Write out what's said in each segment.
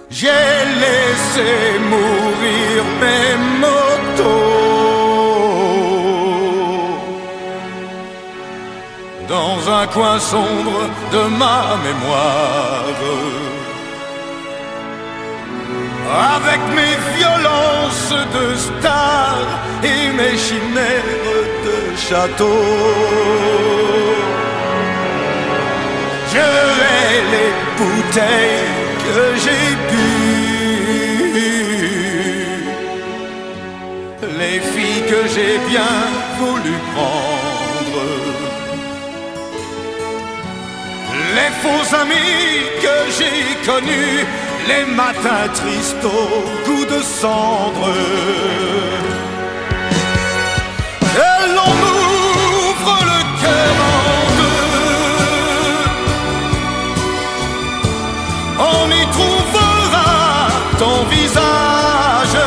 J'ai laissé mourir mes motos dans un coin sombre de ma mémoire, avec mes violences de star et mes chimères de château. Je hais les bouteilles que j'ai bu, les filles que j'ai bien voulu prendre, les faux amis que j'ai connus, les matins tristes au goût de cendre. Et l'on m'ouvre le cœur en deux, on y trouvera ton visage,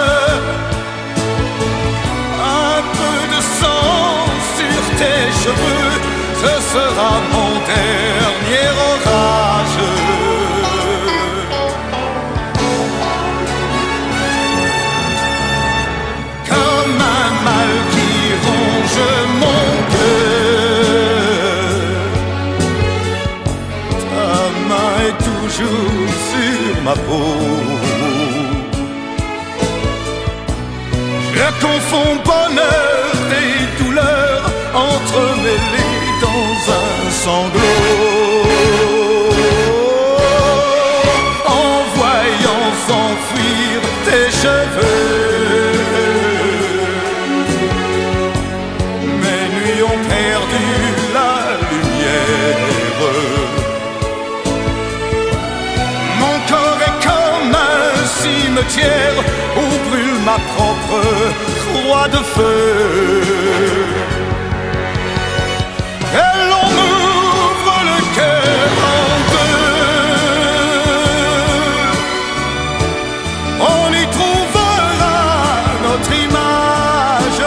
un peu de sang sur tes cheveux, ce sera mon dernier orage. Comme un mal qui ronge mon cœur, ta main est toujours sur ma peau. Je confonds bonheur et douleur entremêlés dans un sanglot, en voyant s'enfuir tes cheveux. Mes nuits ont perdu la lumière, mon corps est comme un cimetière où brûle ma propre croix de feu. Et l'on m'ouvre le cœur en deux, on y trouvera notre image,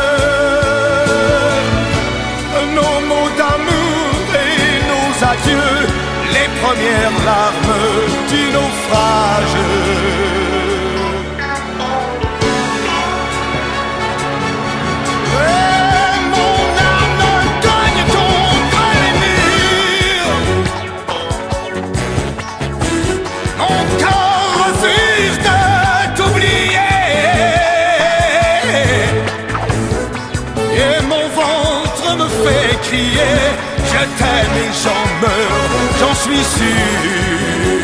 nos mots d'amour et nos adieux, les premières larmes du naufrage. Je t'aime et j'en meurs, j'en suis sûr.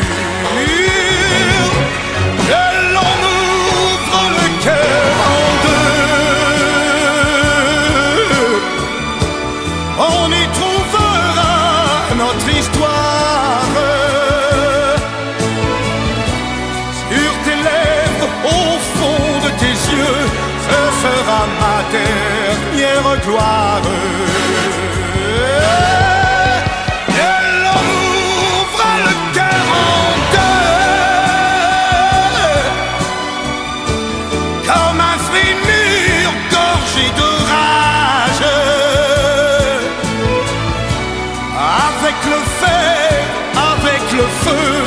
Que l'on ouvre le cœur en deux, on y trouvera notre histoire. Sur tes lèvres, au fond de tes yeux, ce sera ma dernière gloire. Avec le fer, avec le feu,